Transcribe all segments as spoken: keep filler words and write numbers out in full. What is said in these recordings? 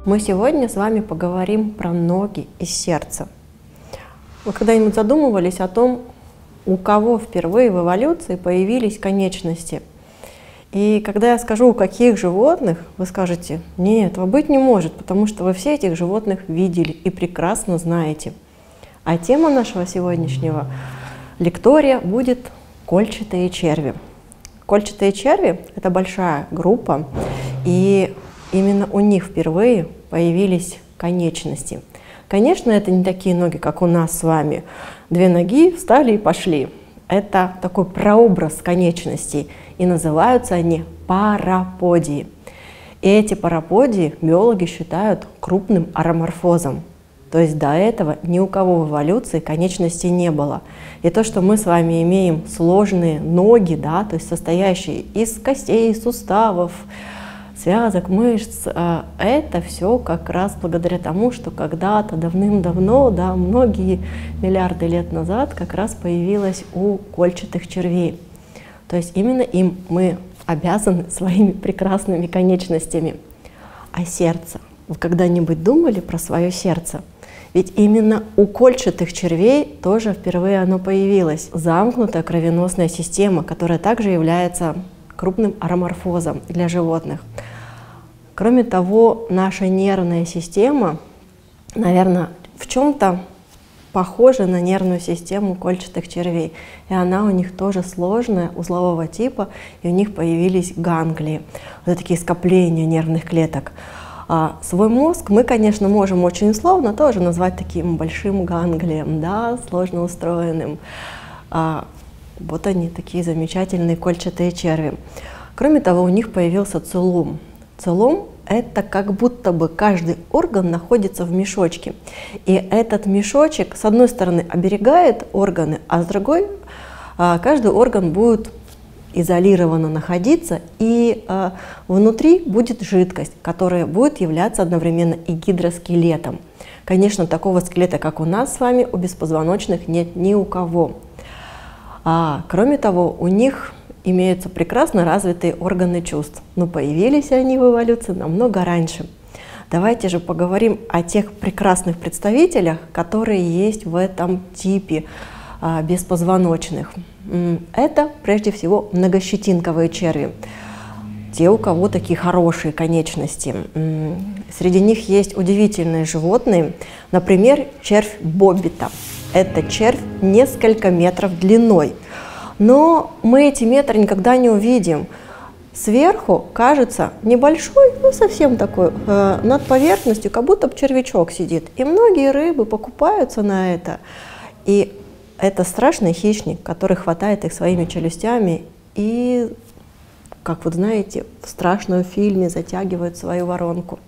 Мы сегодня с вами поговорим про ноги и сердце. Вы когда-нибудь задумывались о том, у кого впервые в эволюции появились конечности? И когда я скажу, у каких животных, вы скажете: нет, этого быть не может, потому что вы все этих животных видели и прекрасно знаете. А тема нашего сегодняшнего лектория будет кольчатые черви. Кольчатые черви — это большая группа, и именно у них впервые появились конечности. Конечно, это не такие ноги, как у нас с вами. Две ноги, встали и пошли. Это такой прообраз конечностей, и называются они параподии. И эти параподии биологи считают крупным ароморфозом. То есть до этого ни у кого в эволюции конечностей не было. И то, что мы с вами имеем сложные ноги, да, то есть состоящие из костей, суставов, связок, мышц, это все как раз благодаря тому, что когда-то давным-давно, да, многие миллиарды лет назад как раз появилось у кольчатых червей. То есть именно им мы обязаны своими прекрасными конечностями. А сердце? Вы когда-нибудь думали про свое сердце? Ведь именно у кольчатых червей тоже впервые оно появилось. Замкнутая кровеносная система, которая также является крупным ароморфозом для животных. Кроме того, наша нервная система, наверное, в чем-то похожа на нервную систему кольчатых червей. И она у них тоже сложная, узлового типа, и у них появились ганглии, вот такие скопления нервных клеток. А свой мозг мы, конечно, можем очень условно тоже назвать таким большим ганглием, да, сложно устроенным. А вот они, такие замечательные кольчатые черви. Кроме того, у них появился целлум. Целлум — это как будто бы каждый орган находится в мешочке. И этот мешочек, с одной стороны, оберегает органы, а с другой каждый орган будет изолированно находиться, и э, внутри будет жидкость, которая будет являться одновременно и гидроскелетом. Конечно, такого скелета, как у нас с вами, у беспозвоночных нет ни у кого. А, кроме того, у них имеются прекрасно развитые органы чувств, но появились они в эволюции намного раньше. Давайте же поговорим о тех прекрасных представителях, которые есть в этом типе а, беспозвоночных. Это прежде всего многощетинковые черви, те, у кого такие хорошие конечности. Среди них есть удивительные животные, например, червь боббита. Это червь несколько метров длиной, но мы эти метры никогда не увидим. Сверху кажется небольшой, ну совсем такой, э, над поверхностью, как будто червячок сидит. И многие рыбы покупаются на это. И это страшный хищник, который хватает их своими челюстями и, как вот знаете, в страшном фильме затягивает свою воронку.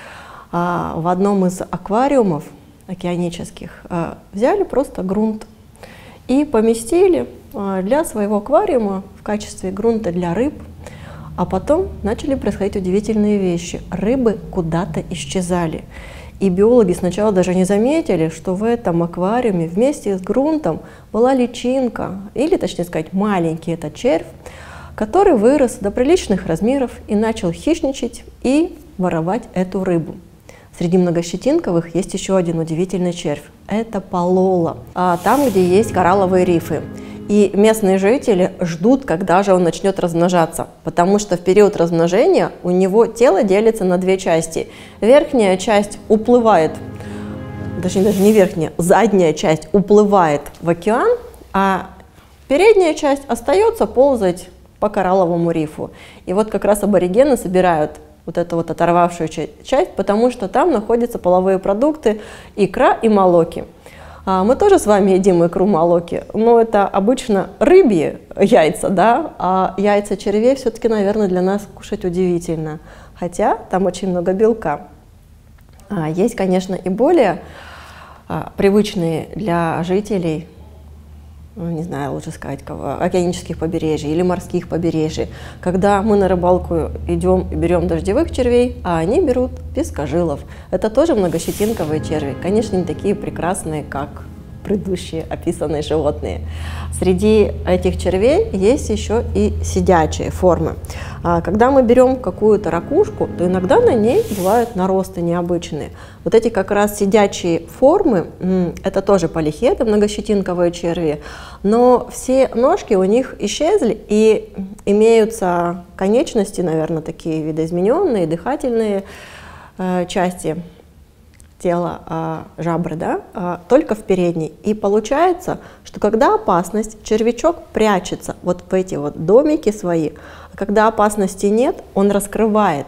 А в одном из аквариумов океанических а, взяли просто грунт и поместили а, для своего аквариума в качестве грунта для рыб. А потом начали происходить удивительные вещи. Рыбы куда-то исчезали. И биологи сначала даже не заметили, что в этом аквариуме вместе с грунтом была личинка, или точнее сказать маленький этот червь, который вырос до приличных размеров и начал хищничать и воровать эту рыбу. Среди многощетинковых есть еще один удивительный червь. Это полола, там, где есть коралловые рифы. И местные жители ждут, когда же он начнет размножаться, потому что в период размножения у него тело делится на две части. Верхняя часть уплывает, точнее даже не верхняя, задняя часть уплывает в океан, а передняя часть остается ползать по коралловому рифу. И вот как раз аборигены собирают вот эту вот оторвавшуюся часть, потому что там находятся половые продукты, икра и молоки. Мы тоже с вами едим икру, молоки, но это обычно рыбьи яйца, да, а яйца червей все-таки, наверное, для нас кушать удивительно, хотя там очень много белка. Есть, конечно, и более привычные для жителей, ну, не знаю, лучше сказать, кого, океанических побережий или морских побережий, когда мы на рыбалку идем и берем дождевых червей, а они берут пескожилов. Это тоже многощетинковые черви, конечно, не такие прекрасные, как предыдущие описанные животные. Среди этих червей есть еще и сидячие формы. Когда мы берем какую-то ракушку, то иногда на ней бывают наросты необычные. Вот эти как раз сидячие формы, это тоже полихеты, многощетинковые черви, но все ножки у них исчезли и имеются конечности, наверное, такие видоизмененные, дыхательные э, части тела, э, жабры, да, э, только в передней. И получается, что когда опасность, червячок прячется вот в эти вот домики свои, а когда опасности нет, он раскрывает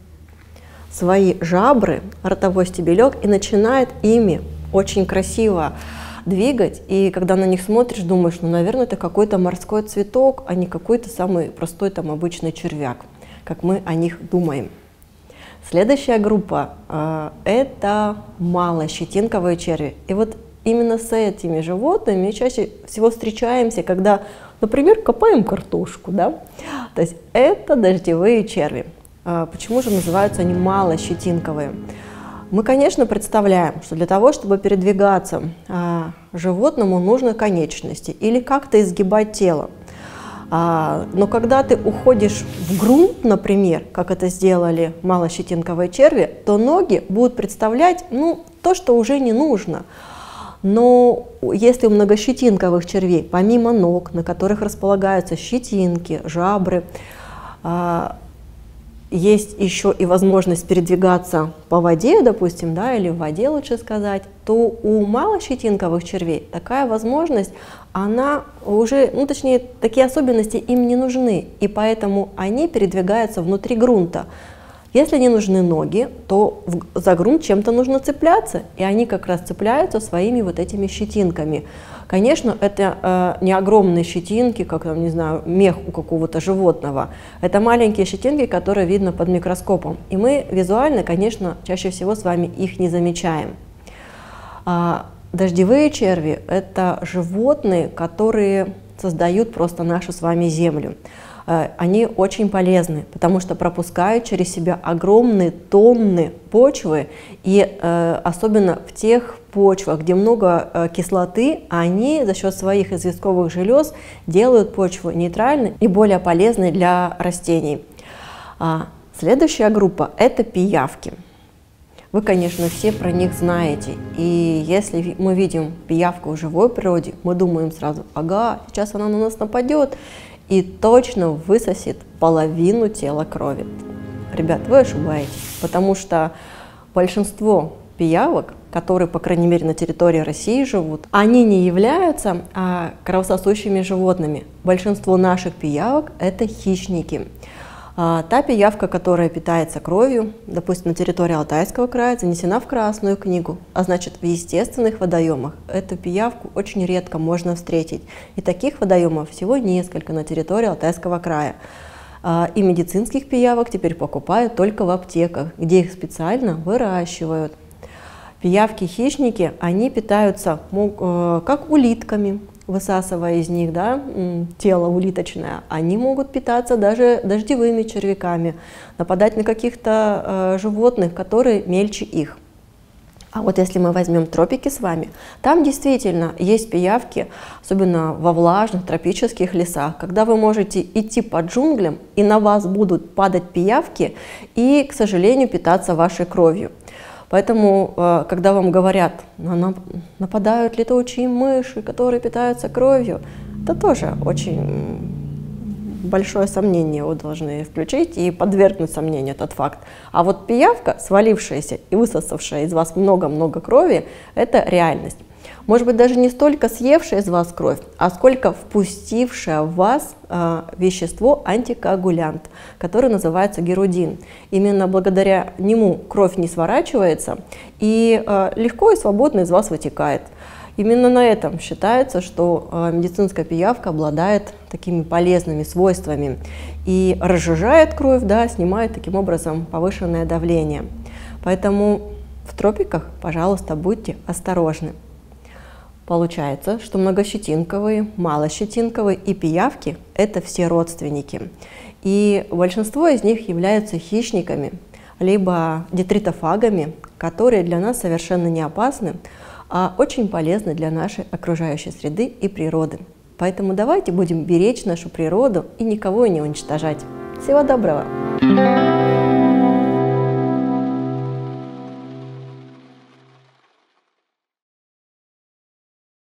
свои жабры, ротовой стебелек, и начинает ими очень красиво двигать. И когда на них смотришь, думаешь, ну, наверное, это какой-то морской цветок, а не какой-то самый простой там обычный червяк, как мы о них думаем. Следующая группа э, – это малощетинковые черви. И вот именно с этими животными мы чаще всего встречаемся, когда, например, копаем картошку, да? То есть это дождевые черви. Э, почему же называются они малощетинковые? Мы, конечно, представляем, что для того, чтобы передвигаться а, животному, нужны конечности или как-то изгибать тело. А, но когда ты уходишь в грунт, например, как это сделали малощетинковые черви, то ноги будут представлять, ну, то, что уже не нужно. Но если у многощетинковых червей, помимо ног, на которых располагаются щетинки, жабры, а, есть еще и возможность передвигаться по воде, допустим, да, или в воде, лучше сказать, то у малощетинковых червей такая возможность, она уже, ну, точнее, такие особенности им не нужны, и поэтому они передвигаются внутри грунта. Если не нужны ноги, то в, за грунт чем-то нужно цепляться, и они как раз цепляются своими вот этими щетинками. Конечно, это э, не огромные щетинки, как, там, не знаю, мех у какого-то животного. Это маленькие щетинки, которые видно под микроскопом. И мы визуально, конечно, чаще всего с вами их не замечаем. А, дождевые черви – это животные, которые создают просто нашу с вами землю. Они очень полезны, потому что пропускают через себя огромные тонны почвы, и э, особенно в тех почвах, где много э, кислоты, они за счет своих известковых желез делают почву нейтральной и более полезной для растений. А, следующая группа – это пиявки. Вы, конечно, все про них знаете, и если мы видим пиявку в живой природе, мы думаем сразу, ага, сейчас она на нас нападет, и точно высосет половину тела крови. Ребят, вы ошибаетесь, потому что большинство пиявок, которые, по крайней мере, на территории России живут, они не являются а, кровососущими животными. Большинство наших пиявок – это хищники. А, та пиявка, которая питается кровью, допустим, на территории Алтайского края, занесена в Красную книгу, а значит, в естественных водоемах эту пиявку очень редко можно встретить. И таких водоемов всего несколько на территории Алтайского края. А, и медицинских пиявок теперь покупают только в аптеках, где их специально выращивают. Пиявки-хищники, они питаются э, как улитками, высасывая из них, да, тело улиточное. Они могут питаться даже дождевыми червяками, нападать на каких-то э, животных, которые мельче их. А вот если мы возьмем тропики с вами, там действительно есть пиявки, особенно во влажных тропических лесах, когда вы можете идти по джунглям, и на вас будут падать пиявки и, к сожалению, питаться вашей кровью. Поэтому, когда вам говорят, нападают летучие мыши, которые питаются кровью, это тоже очень большое сомнение вы должны включить и подвергнуть сомнению этот факт. А вот пиявка, свалившаяся и высосавшая из вас много-много крови, это реальность. Может быть, даже не столько съевшая из вас кровь, а сколько впустившая в вас э, вещество антикоагулянт, которое называется герудин. Именно благодаря нему кровь не сворачивается и э, легко и свободно из вас вытекает. Именно на этом считается, что э, медицинская пиявка обладает такими полезными свойствами и разжижает кровь, да, снимает таким образом повышенное давление. Поэтому в тропиках, пожалуйста, будьте осторожны. Получается, что многощетинковые, малощетинковые и пиявки – это все родственники. И большинство из них являются хищниками, либо детритофагами, которые для нас совершенно не опасны, а очень полезны для нашей окружающей среды и природы. Поэтому давайте будем беречь нашу природу и никого не уничтожать. Всего доброго!